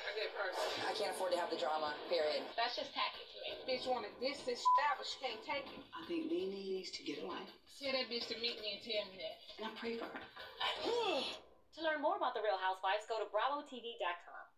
a good person. I can't afford to have the drama, period. That's just tacky to me. Bitch wanna diss this out, but she can't take it. I think Nene needs to get a life. Tell that bitch to meet me and tell me that. And I pray for her. To learn more about The Real Housewives, go to BravoTV.com.